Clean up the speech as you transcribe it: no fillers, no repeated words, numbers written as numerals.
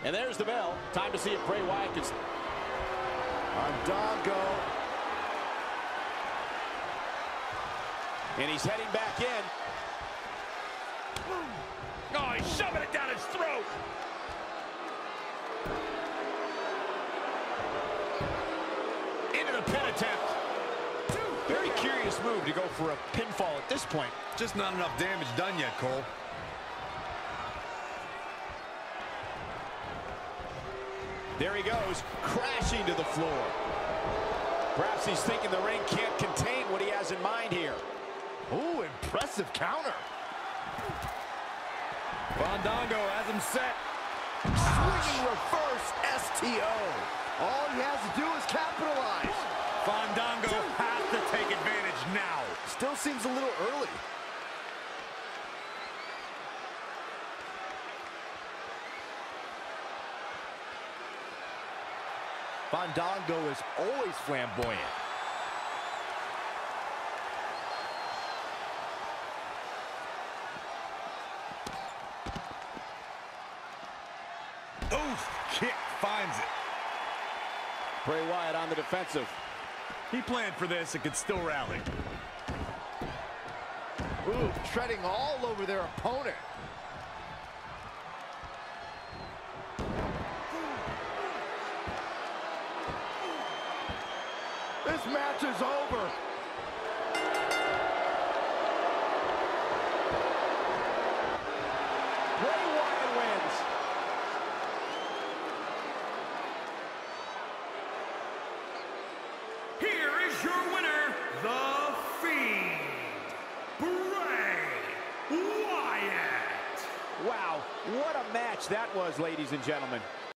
And there's the bell. Time to see if Bray Wyatt can... Fandango. And he's heading back in. Oh, he's shoving it down his throat. Into the pin attempt. Very curious move to go for a pinfall at this point. Just not enough damage done yet, Cole. There he goes, crashing to the floor. Perhaps he's thinking the ring can't contain what he has in mind here. Ooh, impressive counter. Fandango has him set. Swinging reverse STO. All he has to do is capitalize. Fandango has to take advantage now. Still seems a little early. Fandango is always flamboyant. Oof, kick finds it. Bray Wyatt on the defensive. He planned for this and could still rally. Ooh, treading all over their opponent. This match is over. Bray Wyatt wins. Here is your winner, The Fiend, Bray Wyatt. Wow, what a match that was, ladies and gentlemen.